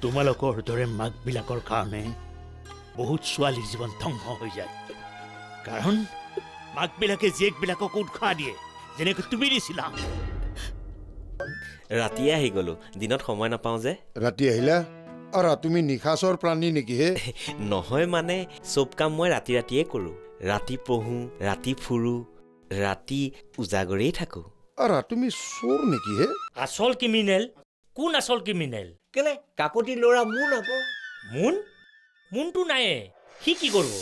তোমালোকৰ দৰে মাকবিলাকৰ কাৰণে বহুত ছোৱালীৰ জীৱন ধ্বংস হৈ যায় কাৰণ মাকবিলাকে জীয়েকবিলাকক উৎসাহ দিয়ে যেনেকৈ তুমি দিছিলা ৰাতিয়ে আহি গলো দিনত সময় নাপাওঁ যে ৰাতি আহিলা আৰু তুমি নিখাসৰ প্ৰাণী নেকি হে নহয় মানে চব কাম মই ৰাতিয়ে কৰোঁ ৰাতি পঢ়ো ৰাতি ফুৰো ৰাতি উজাগৰেই থাকো আৰু তুমি চোৰ নেকি হে আচল ক্ৰিমিনেল কোন আচল ক্ৰিমিনেল কেলে কাকতি ল'ৰা মুন আকৌ মুনটো নাই সি কি কৰিব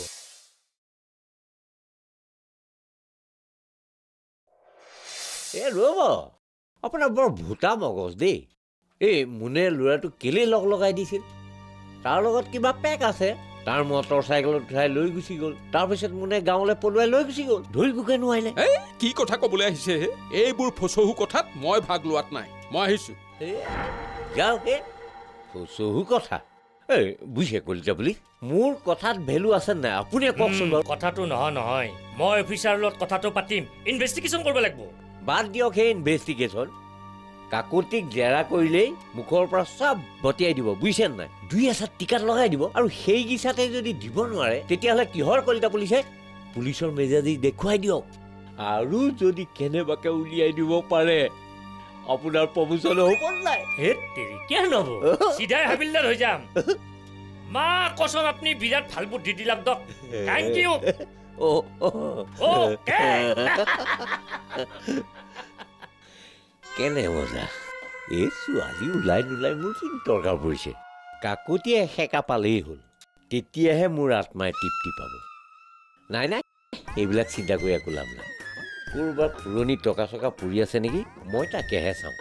ৰ'ব আপোনাৰ বৰ ভূতা মগজ দেই এই মুনে ল'ৰাটো কেলে লগাই দিছিল তাৰ লগত কিবা পেক আছে তাৰ মটৰ চাইকেলত উঠাই লৈ গুচি গ'ল তাৰপিছত মুনে গাঁৱলৈ পলুৱাই লৈ গুচি গ'ল ধৰিবকে নোৱাৰিলে কি কথা ক'বলৈ আহিছে এইবোৰ ফচহু কথাত মই ভাগ লোৱাত নাই মই আহিছো যাওকে ফচহু কথা বুজিছে কলিতা বুলি মোৰ কথাত ভেলু আছে নাই আপুনি কওকচোন বাৰু কথাটো নহয় মই অফিচাৰৰ লগত কথাটো পাতিম ইনভেষ্টিগেশ্যন কৰিব লাগিব বাদ দিয়ক সেই ইনভেষ্টিগেশ্যন কাকতিক জেৰা কৰিলেই মুখৰ পৰা চব বতিয়াই দিব বুজিছে নাই দুই এচাত টিকাত লগাই দিব আৰু সেই গিচাতে যদি দিব নোৱাৰে তেতিয়াহ'লে কিহৰ কলিতা পুলিচৰ মেজাজি দেখুৱাই দিয়ক আৰু যদি কেনেবাকে উলিয়াই দিব পাৰে আপোনাৰ প্ৰমোচন হ'ব নাই কিয় নহ'ব চিধাই হাবিলদাৰ হৈ যাম মা কচম আপুনি বিৰাট ভাল বুদ্ধি দিলাক দক থেংক ইউ কেনে মজা এই ছোৱালী ওলাই নোলাই মোৰ কি দৰকাৰ পৰিছে কাকতিয়ে সেকা পালেই হ'ল তেতিয়াহে মোৰ আত্মাই তৃপ্তি পাব নাই এইবিলাক চিন্তা কৰি একো লাভ নাই ক'ৰবাত পুৰণি টকা চকা পৰি আছে নেকি মই তাকেহে চাওঁ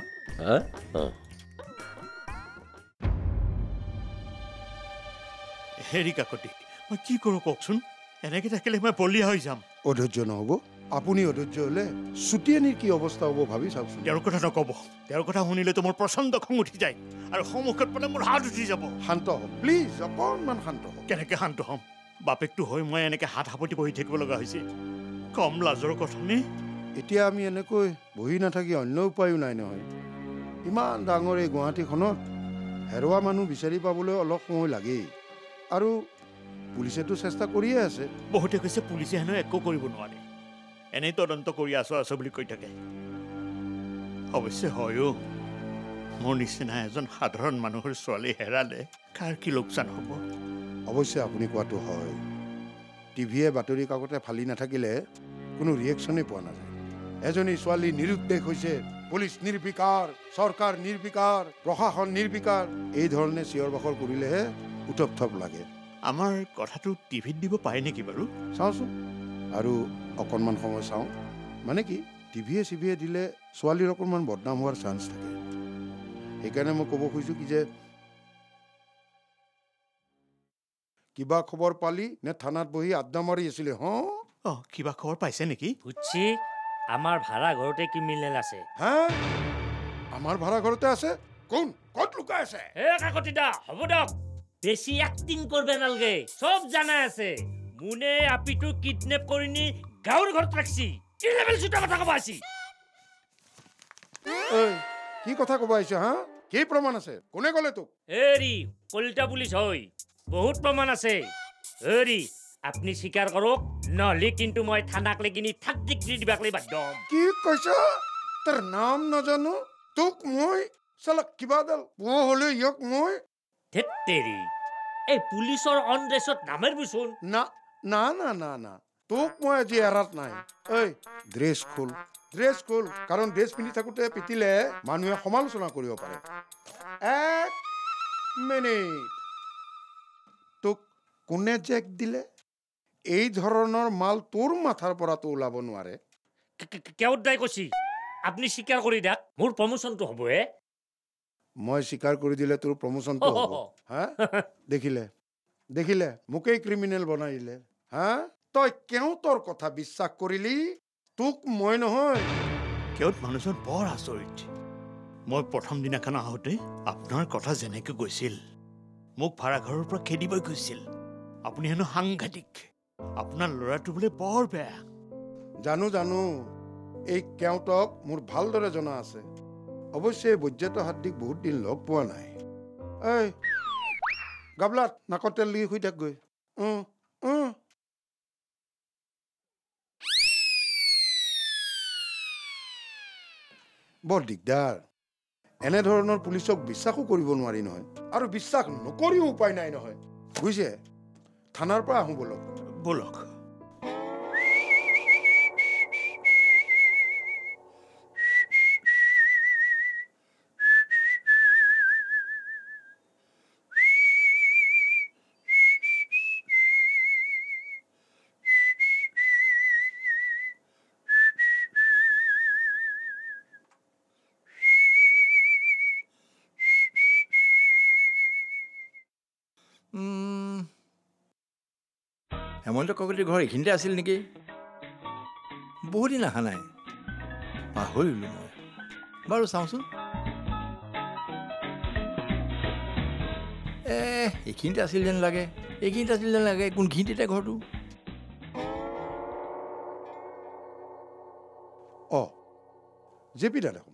হেৰি কাকতি মই কি কৰোঁ কওকচোন এনেকে থাকিলে মই বলিয়া হৈ যাম অধৈৰ্য নহ'ব আপুনি অধৈৰ্য হ'লে চুটিয়ানীৰ কি অৱস্থা হ'ব ভাবি চাওকচোন তেওঁৰ কথা নক'ব তেওঁৰ কথা শুনিলেতো মোৰ প্ৰচণ্ড খং উঠি যায় আৰু সন্মুখত পালে মোৰ হাত উঠি যাব শান্ত হওক প্লিজ অকণমান শান্ত হওক কেনেকৈ শান্ত হ'ম বাপেকটো হৈ মই এনেকৈ হাত সাপতি বহি থাকিব লগা হৈছে কম লাজৰ কথা নে এতিয়া আমি এনেকৈ বহি নাথাকি অন্য উপায়ো নাই নহয় ইমান ডাঙৰ এই গুৱাহাটীখনত হেৰুৱা মানুহ বিচাৰি পাবলৈ অলপ সময় লাগেই আৰু পুলিচেতো চেষ্টা কৰিয়ে আছে বহুতে কৈছে পুলিচে হেনো একো কৰিব নোৱাৰে এনেই তদন্ত কৰি আছো বুলি কৈ থাকে অৱশ্যে হয়ো মোৰ নিচিনা এজন সাধাৰণ মানুহৰ ছোৱালী হেৰালে কাৰ কি লোকচান হ'ব অৱশ্যে আপুনি কোৱাটো হয় টিভিয়ে বাতৰি কাকতে ফালি নাথাকিলে কোনো ৰিয়েকশ্যনেই পোৱা নাযায় এজনী ছোৱালী নিৰুদ্দেশ হৈছে পুলিচ নিৰ্বিকাৰ চৰকাৰ নিৰ্বিকাৰ প্ৰশাসন নিৰ্বিকাৰ এই ধৰণে চিঞৰ বাখৰ কৰিলেহে উথপ থপ লাগে আমাৰ কথাটো টিভিত দিব পাৰে নেকি বাৰু চাওঁচোন আৰু অকণমান সময় চাওঁ মানে কি টিভিয়ে চিভিয়ে দিলে ছোৱালীৰ অকণমান বদনাম হোৱাৰ চান্স থাকে সেইকাৰণে মই ক'ব খুজিছোঁ কি যে কিবা খবৰ পালি নে থানাত বহি আড্ডা মাৰি আছিলে কিবা খবৰ পাইছে নেকি বুঝছি আমাৰ ভাড়া ঘৰতে ক্ৰিমিনেল আছে আমাৰ ভাড়া ঘৰতে আছে কোন ক'ত লুকাই আছে কাকতিদা হ'ব দিয়ক বেছি এক্টিং কৰবে নালগে সব জানা আছে মুনে আপিটো কিডনেপ কৰি নি গাঁৱৰ ঘৰত ৰাখছি কি লেভেল চুটা কথা ক'ব আছি কি কথা ক'ব আহিছে কি প্ৰমাণ আছে কোনে ক'লে তোক এৰি কলিতা পুলিচ হয় বহুত প্ৰমাণ আছে এৰি আপনি স্বীকাৰ কৰক নহলে কিন্তু মই থানাক লেগিনি থাক ডিগ্ৰী দিবাক লৈ বাধ্য কি কৈছ তোৰ নাম নাজানো তোক মই চালা কিবা দাল হ'লে ইয়াক মই ধেত্তেৰি এই পুলিচৰ অন ড্ৰেছত নামাৰিবচোন না না না না না তোক মই আজি এৰাত নাই ড্ৰেছ খোল কাৰণ ড্ৰেছ পিন্ধি থাকোঁতে পিটিলে মানুহে সমালোচনা কৰিব পাৰে এক মিনিট তোক কোনে জেক দিলে এই ধৰণৰ মাল তোৰ মাথাৰ পৰাতো ওলাব নোৱাৰে কেউত দাই কৈছি আপুনি স্বীকাৰ কৰি দিয়ক মোৰ প্ৰমোচনটো হ'ব মই স্বীকাৰ কৰি দিলে তোৰ প্ৰমোচনটো হ'ব দেখিলে মোকেই ক্ৰিমিনেল বনাই দিলে তই কেও তোৰ কথা বিশ্বাস কৰিলি তোক মই নহয় কেউত মানুহজন বৰ আচৰিত মই প্ৰথম দিনাখন আহোঁতে আপোনাৰ কথা যেনেকৈ গৈছিল মোক ভাড়াঘৰৰ পৰা খেদিবই গৈছিল আপুনি হেনো সাংঘাতিক আপোনাৰ ল'ৰাটো বোলে বৰ বেয়া জানো এই কেওটক মোৰ ভালদৰে জনা আছে অৱশ্যে বৈজ্ঞাত হাতীক বহুত দিন লগ পোৱা নাই এই গাবলাত নাকত তেল দি শুই থাক গৈ বৰ দিগদাৰ এনেধৰণৰ পুলিচক বিশ্বাসো কৰিব নোৱাৰি নহয় আৰু বিশ্বাস নকৰিও উপায় নাই নহয় বুজিছে থানাৰ পৰা আহোঁ বলক বলক হেমন্ত কাকতিৰ ঘৰ এইখিনিতে আছিল নেকি বহুত দিন অহা নাই পাহৰিলোঁ মই বাৰু চাওঁচোন এইখিনিতে আছিল যেন লাগে কোনখিনিতে ঘৰটো জেপি দা দেখোন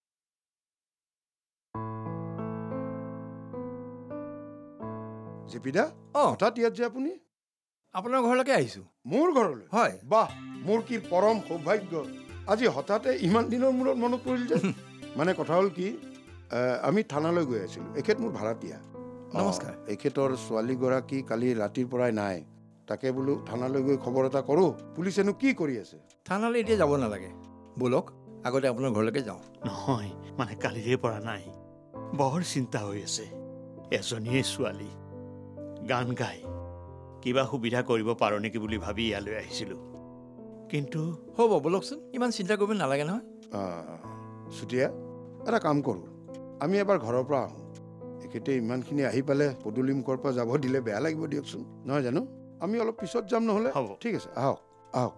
জেপি দা হঠাৎ ইয়াত যে আপুনি আপোনাৰ ঘৰলৈকে আহিছোঁ মোৰ ঘৰলৈ হয় বাহ মোৰ কি পৰম সৌভাগ্য আজি হঠাতে ইমান দিনৰ মূৰত মনত পৰিল যে মানে কথা হ'ল কি আমি থানালৈ গৈ আছিলোঁ এখেত মোৰ ভাড়াতীয়া নমস্কাৰ এখেতৰ ছোৱালীগৰাকী কালি ৰাতিৰ পৰাই নাই তাকে বোলো থানালৈ গৈ খবৰ এটা কৰোঁ পুলিচেনো কি কৰি আছে থানালৈ এতিয়া যাব নালাগে বলক আগতে আপোনাৰ ঘৰলৈকে যাওঁ নহয় মানে কালিৰে পৰা নাই বৰ চিন্তা হৈ আছে এজনীয়ে ছোৱালী গান গাই কিবা সুবিধা কৰিব পাৰোঁ নেকি বুলি ভাবি ইয়ালৈ আহিছিলোঁ কিন্তু হ'ব বলকচোন ইমান চিন্তা কৰিব নালাগে নহয় চুতীয়া এটা কাম কৰোঁ আমি এবাৰ ঘৰৰ পৰা আহোঁ এখেতে ইমানখিনি আহি পালে পদূলি মুখৰ পৰা যাব দিলে বেয়া লাগিব দিয়কচোন নহয় জানো আমি অলপ পিছত যাম নহ'লে হ'ব ঠিক আছে আহক আহক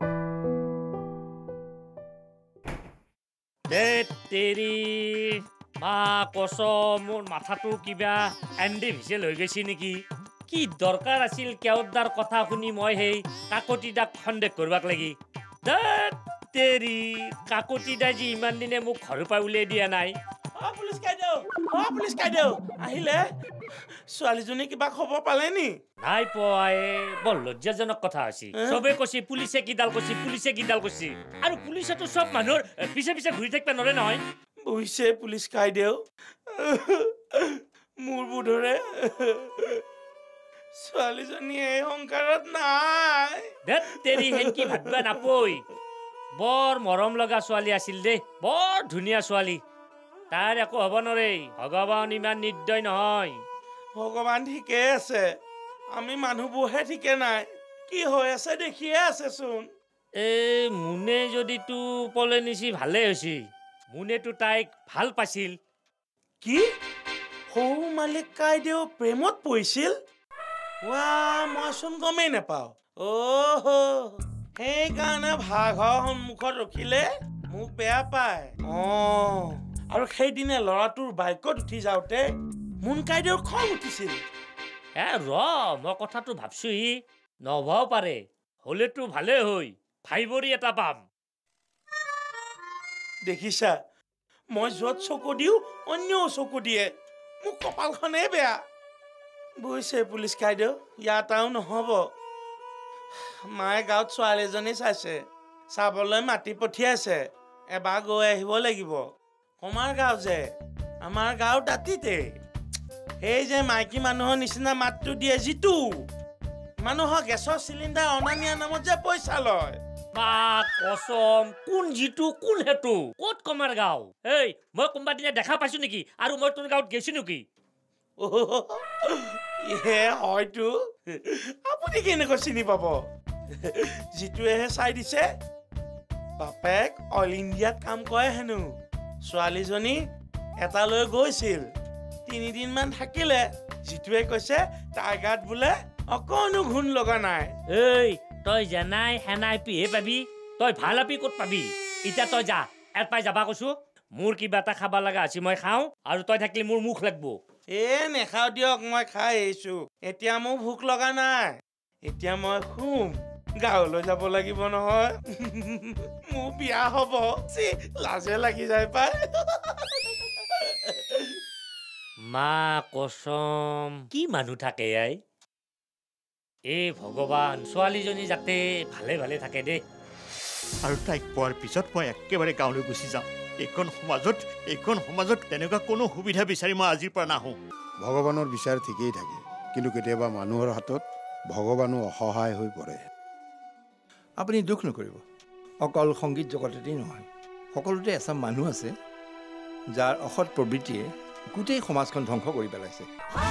মোৰ মাথাটো কিবা এণ্ডি ভিজেল হৈ গৈছে নেকি কি দৰকাৰ আছিল কেওদাৰ কথা শুনি মই সেই কাকতিদাক সন্দেহ কৰিব লাগি তেৰি কাকতিদাই যি ইমান দিনে মোক ঘৰৰ পৰা উলিয়াই দিয়া নাই পুলিচ কাইদেউ আহিলে ছোৱালীজনী কিবা খবৰ পালে নি নাই পোৱা বৰ লজ্জাজনক কথা হৈছে চবে কৈছে পুলিচে কিডাল কৈছে আৰু পুলিচেতো চব মানুহৰ পিছে পিছে ঘূৰি থাকিব নোৱাৰে নহয় বুজিছে পুলিচ কাইদেউ মোৰ বোধৰে ছোৱালীজনী এই সংসাৰত নাই তেৰি হেনকি ভাবিবা নাপই বৰ মৰম লগা ছোৱালী আছিল দেই বৰ ধুনীয়া ছোৱালী তাৰ একো হ'ব নোৱাৰে ভগৱান ইমান নিৰ্দয় নহয় ভগৱান ঠিকে আছে আমি মানুহবোৰহে ঠিকে নাই কি হৈ আছে দেখিয়ে আছেচোন এই মুনে যদি তো পলে নিছি ভালে হৈছে মুনেতো তাইক ভাল পাইছিল কি সৌ মালিক কাইদেউ প্ৰেমত পৰিছিল মইচোন গমেই নাপাওঁ সেইকাৰণে ভাড়াঘৰৰ সন্মুখত ৰখিলে মোক বেয়া পায় আৰু সেইদিনা ল'ৰাটোৰ বাইকত উঠি যাওঁতে মুন কাইদেউৰ খং উঠিছিল মই কথাটো ভাবছোহি নহ'বও পাৰে হ'লেতো ভালেই হৈ ফাইবৰি এটা পাম দেখিছা মই য'ত চকু দিওঁ অন্যও চকু দিয়ে মোক কপালখনেই বেয়া বুজিছে পুলিচ কাইদেউ ইয়াত আৰু নহ'ব মায়ে গাঁৱত ছোৱালী এজনী চাইছে চাবলৈ মাতি পঠিয়াইছে এবাৰ গৈ আহিব লাগিব কমাৰ গাঁও যে আমাৰ গাঁও দাঁতিতে সেই যে মাইকী মানুহৰ নিচিনা মাতটো দিয়ে যিটো মানুহৰ গেছৰ চিলিণ্ডাৰ অনা নিয়া নামত যে পইচা লয় কচম কোন যিটো কোন হেতু ক'ত কমাৰ গাঁও এই মই কোনোবা দিনা দেখা পাইছো নেকি আৰু মই তোৰ গাঁৱত গৈছো নেকি হয়তো আপুনি কেনেকৈ চিনি পাব যিটোৱেহে চাই দিছে বাপেক অল ইণ্ডিয়াত কাম কৰে হেনো ছোৱালীজনী এটালৈ গৈছিল 3 দিনমান থাকিলে যিটোৱে কৈছে তাৰ গাত বোলে অকণো ঘূণ লগা নাই এই তই জানাই হেনাই পিহে পাবি তই ভাল আপি ক'ত পাবি এতিয়া তই যা এট পাই যাবা কৈছো মোৰ কিবা এটা খাব লগা আছে মই খাওঁ আৰু তই থাকিলে মোৰ মুখ লাগব নেখাওঁ দিয়ক মই খাই আহিছো এতিয়া মোৰ ভোক লগা নাই এতিয়া মই শুম গাঁৱলৈ যাব লাগিব নহয় মোৰ বিয়া হ'ব লাজে লাগি যায় পাই মা কসম কি মানুহ থাকে আই এই ভগৱান ছোৱালীজনী যাতে ভালে ভালে থাকে দেই আৰু তাইক পোৱাৰ পিছত মই একেবাৰে গাঁৱলৈ গুচি যাম এইখন সমাজত তেনেকুৱা কোনো সুবিধা বিচাৰি মই আজিৰ পৰা নাহোঁ ভগৱানৰ বিচাৰ ঠিকেই থাকে কিন্তু কেতিয়াবা মানুহৰ হাতত ভগৱানো অসহায় হৈ পৰে আপুনি দুখ নকৰিব অকল সংগীত জগততেই নহয় সকলোতে এচাম মানুহ আছে যাৰ অসৎ প্ৰবৃত্তিয়ে গোটেই সমাজখন ধ্বংস কৰি পেলাইছে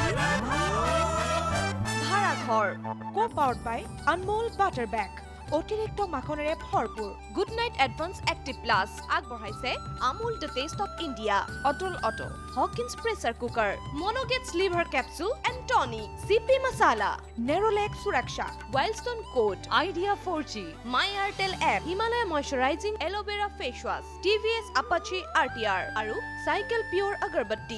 ভাড়াঘৰ co-powered by Anmol Butter Bag অতিৰিক্ত মাখনেৰে ভৰপূৰ good night advance active plus আগবঢ়াইছে Amul the taste of India অটল অটো হকিন্স প্ৰেছাৰ কুকাৰ মনোগেটছ লিভাৰ কেপচুল এণ্ড টনিক চিপি মছালা নেৰলেক সুৰক্ষা ৱাইল্ডষ্টন কোট Idea 4G my Airtel app Himalaya moisturising aloe vera face wash TVS Apache RTR আৰু cycle পিয়ৰ আগৰবত্তি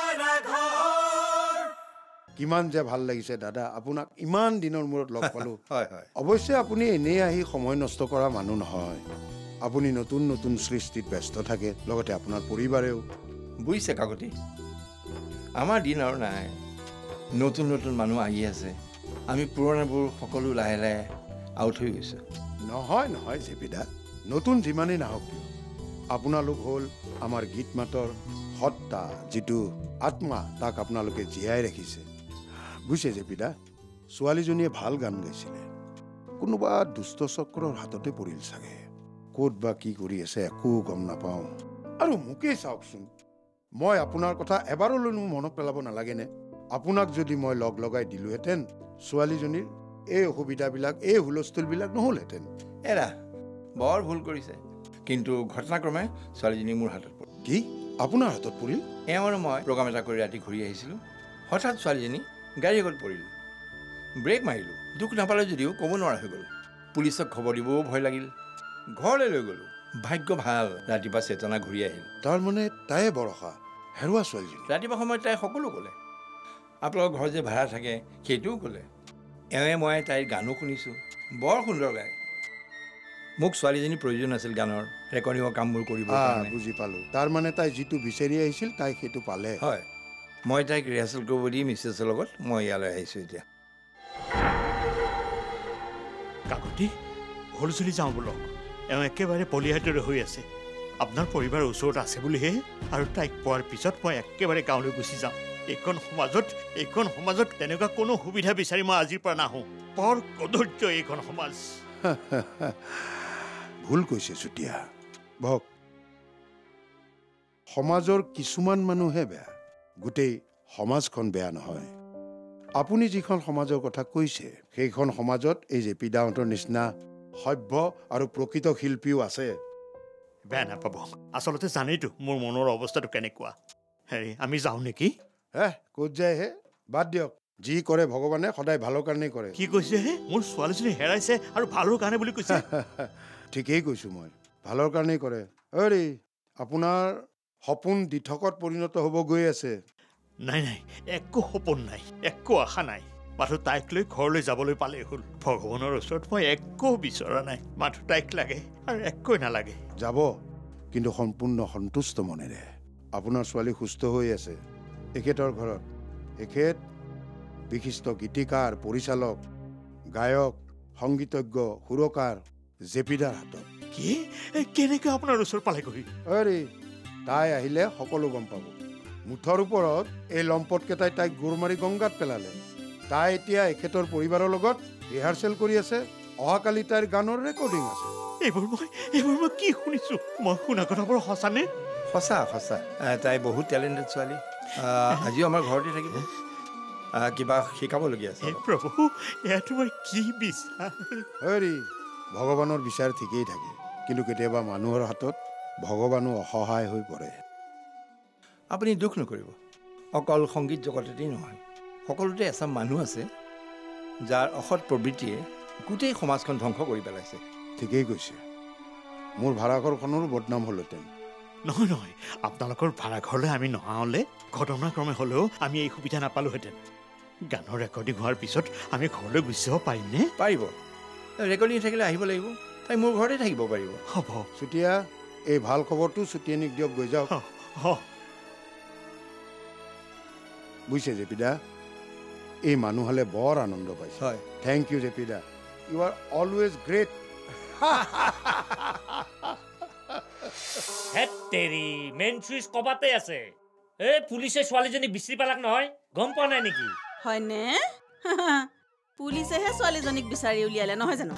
কিমান যে ভাল লাগিছে দাদা আপোনাক ইমান দিনৰ মূৰত লগ পালোঁ হয় হয় অৱশ্যে আপুনি এনেই আহি সময় নষ্ট কৰা মানুহ নহয় আপুনি নতুন নতুন সৃষ্টিত ব্যস্ত থাকে লগতে আপোনাৰ পৰিবাৰেও বুজিছে কাকতি আমাৰ দিন আৰু নাই নতুন নতুন মানুহ আহি আছে আমি পুৰণাবোৰ সকলো লাহে লাহে আউট হৈ গৈছোঁ নহয় জেপিদা নতুন যিমানেই নাহক কিয় আপোনালোক হ'ল আমাৰ গীত মাতৰ সত্তা যিটো আত্মা তাক আপোনালোকে জীয়াই ৰাখিছে বুজিছে জেপিদা ছোৱালীজনীয়ে ভাল গান গাইছিলে কোনোবা দুষ্ট চক্ৰৰ হাততে পৰিল চাগে ক'ত বা কি কৰি আছে একো গম নাপাওঁ আৰু মোকেই চাওকচোন মই আপোনাৰ কথা এবাৰলৈনো মনত পেলাব নালাগেনে আপোনাক যদি মই লগ লগাই দিলোহেঁতেন ছোৱালীজনীৰ এই অসুবিধাবিলাক এই হুলস্থুলবিলাক নহ'লহেঁতেন এৰা বৰ ভুল কৰিছে কিন্তু ঘটনাক্ৰমে ছোৱালীজনী মোৰ হাতত পৰিল কি আপোনাৰ হাতত পৰিল এওঁ আৰু মই প্ৰগ্ৰাম এটা কৰি ৰাতি ঘূৰি আহিছিলোঁ হঠাৎ ছোৱালীজনী গাড়ী আগত পৰিল ব্ৰেক মাৰিলোঁ দুখ নাপালে যদিও ক'ব নোৱাৰা হৈ গ'ল পুলিচক খবৰ দিবও ভয় লাগিল ঘৰলৈ লৈ গ'লোঁ ভাগ্য ভাল ৰাতিপুৱা চেতনা ঘূৰি আহিল তাৰমানে তাইয়ে বৰষা হেৰুৱা ছোৱালীজনী ৰাতিপুৱা সময়ত তাই সকলো ক'লে আপোনালোকৰ ঘৰ যে ভাড়া থাকে সেইটোও ক'লে এওঁৱে মই তাইৰ গানো শুনিছোঁ বৰ সুন্দৰ গায় মোক ছোৱালীজনীৰ প্ৰয়োজন আছিল গানৰ ৰেকৰ্ডিঙৰ কামবোৰ কৰিব বুজি পালোঁ তাৰমানে তাই যিটো বিচাৰি আহিছিল তাই সেইটো পালে হয় মই তাইক ৰিহাৰ্চেল কৰিব দি মিছেছৰ লগত মই ইয়ালৈ আহিছোঁ এতিয়া কাকতি হলচলি যাওঁ বোলক এওঁ একেবাৰে পলিহাইদৰে হৈ আছে আপোনাৰ পৰিবাৰৰ ওচৰত আছে বুলিহে আৰু তাইক পোৱাৰ পিছত মই একেবাৰে গাঁৱলৈ গুচি যাম এইখন সমাজত তেনেকুৱা কোনো সুবিধা বিচাৰি মই আজিৰ পৰা নাহোঁ বৰ কদৰ্য এইখন সমাজ ভুল কৈছে চুতীয়া বহক সমাজৰ কিছুমান মানুহে বেয়া গোটেই সমাজখন বেয়া নহয় আপুনি যিখন সমাজৰ কথা কৈছে সেইখন সমাজত এই জেপিদাহঁতৰ নিচিনা সভ্য আৰু প্ৰকৃত শিল্পীও আছে বেয়া নাপাব আচলতে জানেইতো মোৰ মনৰ অৱস্থাটো কেনেকুৱা হেৰি আমি যাওঁ নেকি ক'ত যায় হে বাদ দিয়ক যি কৰে ভগৱানে সদায় ভালৰ কাৰণেই কৰে কি কৈছে হে মোৰ ছোৱালীজনী হেৰাইছে আৰু ভালৰ কাৰণে বুলি কৈছে ঠিকেই কৈছোঁ মই ভালৰ কাৰণেই কৰে অৰে আপোনাৰ সপোন দিঠকত পৰিণত হ'ব গৈ আছে নাই একো সপোন নাই একো আশা নাই মাথো তাইক লৈ ঘৰলৈ যাবলৈ পালেই হ'ল ভগৱানৰ ওচৰত মই একো বিচৰা নাই মাথো তাইক লাগে আৰু একোৱে নালাগে যাব কিন্তু সম্পূৰ্ণ সন্তুষ্ট মনেৰে আপোনাৰ ছোৱালী সুস্থ হৈ আছে এখেতৰ ঘৰত এখেত বিশিষ্ট গীতিকাৰ পৰিচালক গায়ক সংগীতজ্ঞ সুৰকাৰ জেপিদাৰ হাতত কি কেনেকৈ আপোনাৰ ওচৰ পালেগৈ আৰে তাই আহিলে সকলো গম পাব মুঠৰ ওপৰত এই লম্পটকেইটাই তাইক গোৰ মাৰি গংগাত পেলালে তাই এতিয়া এখেতৰ পৰিবাৰৰ লগত ৰিহাৰ্চেল কৰি আছে অহাকালি তাইৰ গানৰ ৰেকৰ্ডিং আছে এইবোৰ মই কি শুনিছোঁ মই শুনা কথাবোৰ সঁচানে সঁচা তাই বহুত টেলেণ্টেড ছোৱালী আজিও আমাৰ ঘৰতে থাকিব কিবা শিকাবলগীয়া আছে প্ৰভু এয়া তোমাৰ কি বিচাৰ হেৰি ভগৱানৰ বিচাৰ ঠিকেই থাকে কিন্তু কেতিয়াবা মানুহৰ হাতত ভগৱানো অসহায় হৈ পৰে আপুনি দুখ নকৰিব অকল সংগীত জগততেই নহয় সকলোতে এচাম মানুহ আছে যাৰ অসৎ প্ৰবৃত্তিয়ে গোটেই সমাজখন ধ্বংস কৰি পেলাইছে ঠিকেই কৈছে মোৰ ভাড়াঘৰখনৰো বদনাম হ'লহেঁতেন নহয় আপোনালোকৰ ভাড়াঘৰলৈ আমি নহা হ'লে ঘটনাক্ৰমে হ'লেও আমি এই সুবিধা নাপালোহেঁতেন গানৰ ৰেকৰ্ডিং হোৱাৰ পিছত আমি ঘৰলৈ গুচি যাব পাৰিমনে পাৰিব ৰেকৰ্ডিং থাকিলে আহিব লাগিব তাই মোৰ ঘৰতে থাকিব পাৰিব হ'ব চুতীয়া এই ভাল খবৰটো চুতীয়ানীক দিয়ক গৈ যাওক বুজিছে জেপিদা এই মানুহ হলে বৰ আনন্দ পাইছে হয় থেংক ইউ জেপিদা ইউ আৰ অলৱেজ গ্ৰেট হেত্তেৰি মেইন চুইচ কবাতে আছে এই পুলিচে ছোৱালীজনীক বিচাৰি পালাক নহয় গম পোৱা নাই নেকি হয়নে পুলিচেহে ছোৱালীজনীক বিচাৰি উলিয়ালে নহয় জানো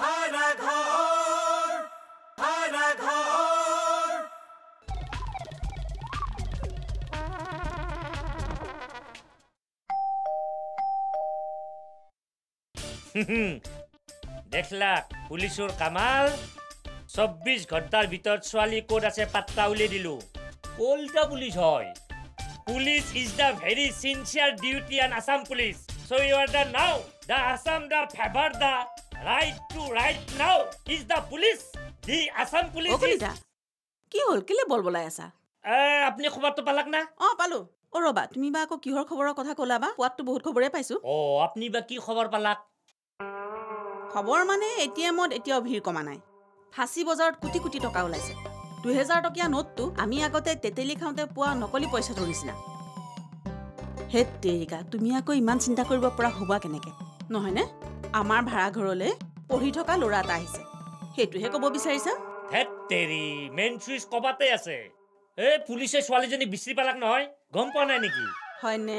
দেখলা পুলিচৰ কামাল 24 ঘণ্টাৰ ভিতৰত ছোৱালী ক'ত আছে পাত্তা উলিয়াই দিলো কলকা পুলিচ হয় police is the very sincere duty and Assam police so you are the now the Assam the favor the right to right now is the police the Assam police অকলিতা কি হল কেলে বলবলাই আছা আপনি খবৰটো পালাক না পালো ৰবা তুমি বা আকৌ কিহৰ খবৰৰ কথা ক'লাবা পোৱাতটো বহুত খবৰে পাইছো আপনি বা কি খবৰ পালাক খবৰ মানে এটিএমত এতিয়াও ভিৰ কমা নাই ফাঁচি বজাৰত কোটি কোটি টকা ওলাইছে 2000 টকীয়া নোটটো আমি আগতে তেতেলি খাওঁতে পোৱা নকলি পইচাটোৰ নিচিনা হেত্তেৰিকা তুমি আকৌ ইমান চিন্তা কৰিব পৰা হবা কেনেকে নহয়নে আমাৰ ভাড়া ঘৰলৈ পঢ়ি থকা ল'ৰা এটা আহিছে সেইটোহে ক'ব বিচাৰিছা হেত্তেৰি মেইন চুইচ কবাতে আছে এই পুলিচে ছোৱালীজনীক বিচাৰি পালাক নহয় গম পোৱা নাই নেকি হয়নে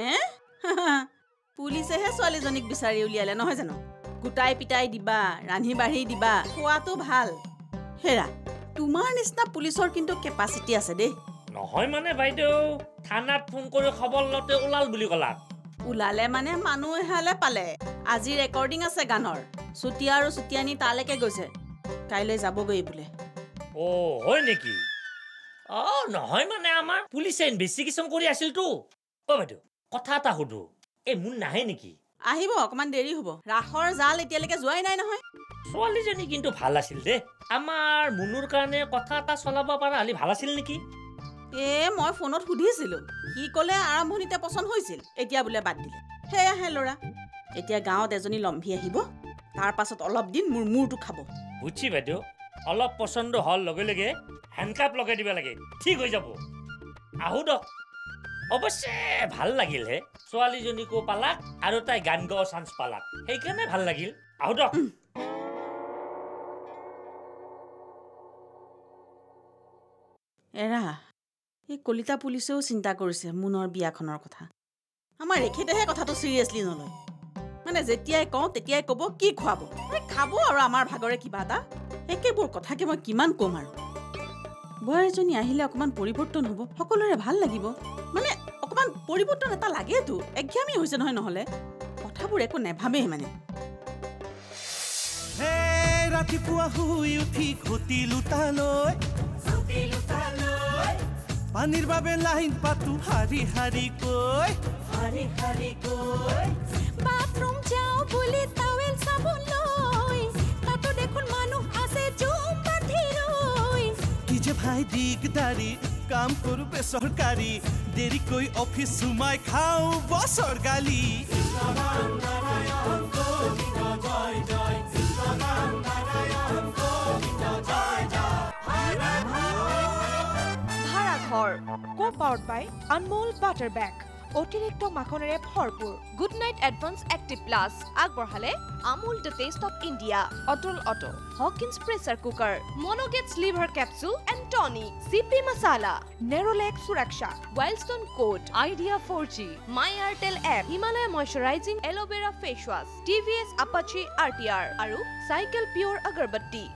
পুলিচেহে ছোৱালীজনীক বিচাৰি উলিয়ালে নহয় জানো গুটাই পিটাই দিবা ৰান্ধি বাঢ়ি দিবা খোৱাটো ভাল হেৰা তোমাৰ নিচিনা পুলিচৰ কিন্তু কেপাচিটি আছে দেই নহয় মানে বাইদেউ থানাত ফোন কৰি খবৰ লতে ওলাল বুলি ক'লাক ওলালে মানে মানুহ এহালে পালে আজি ৰেকৰ্ডিং আছে গানৰ চুতিয়া আৰু চুতিয়ানি তালৈকে গৈছে কাইলৈ যাবগৈ বোলে হয় নেকি নহয় মানে আমাৰ পুলিচে ইনভেষ্টিগেশ্যন কৰি আছিলতো বাইদেউ কথা এটা সুধো মোৰ নাহে নেকি আহিব অকমান দেৰি হ'ব ৰাখৰ জাল এতিয়ালৈকে যোৱাই নাই নহয় ছোৱালীজনী কিন্তু ভাল আছিল দে আমাৰ মুনুৰ কাৰণে কথা এটা চলাব পৰা হলে ভাল আছিল নেকি মই ফোনত সুধিছিলো সি ক'লে আৰম্ভণিতে পছন্দ হৈছিল এতিয়া বোলে বাদ দিলে সেয়াহে ল'ৰা এতিয়া গাঁৱত এজনী লম্ভি আহিব তাৰ পাছত অলপ দিন মোৰ মূৰটো খাব বুজি বাইদেউ অলপ পছন্দ হল লগে লগে হেণ্ডকাপ লগাই দিব লাগে ঠিক হৈ যাব আহো দক অৱশ্যে ভাল লাগিলহে ছোৱালীজনীকো পালাক আৰু তাই গান গোৱা চান্স পালাক সেইকাৰণে ভাল লাগিল আহো দক এৰা এই কলিতা পুলিচেও চিন্তা কৰিছে মুনৰ বিয়াখনৰ কথা আমাৰ এখেতেহে কথাটো চিৰিয়াছলি নলয় মানে যেতিয়াই কওঁ তেতিয়াই ক'ব কি খুৱাব খাব আৰু আমাৰ ভাগৰে কিবা এটা একেবোৰ কথাকে মই কিমান কম আৰু বোৱাৰীজনী আহিলে অকণমান পৰিৱৰ্তন হ'ব সকলোৰে ভাল লাগিব মানে অকণমান পৰিৱৰ্তন এটা লাগেতো একঘামি হৈছে নহয় নহ'লে কথাবোৰ একো নেভাবেই মানে ৰাতিপুৱা শুই উঠি ঘটি লুটালৈ পানীৰ বাবে লাইন পাতো হাৰি হাৰি কৈ বাথৰুম যাও বুলি টাৱেল চাবোন লৈ তাতো দেখোন মানুহ আছে জুম পাথি ৰৈ কি যে ভাই দিগদাৰি কাম কৰো বেচৰকাৰী দেৰিকৈ অফিচ সোমাই খাওঁ বছৰ গালি ভাড়াঘৰ co-powered by Anmol Butter Bag অতিৰিক্ত মাখনেৰে ভৰপুৰ good night advance active plus আগবঢ়ালে Amul the taste of India অটল অটো হকিন্স প্ৰেছাৰ কুকাৰ মনোগেটছ লিভাৰ কেপচুল এণ্ড টনিক চিপি মছালা নেৰলেক সুৰক্ষা Wildstone code Idea 4G my Airtel app Himalaya moisturising aloe vera face wash TVS Apache RTR আৰু cycle পিয়ৰ আগৰবত্তি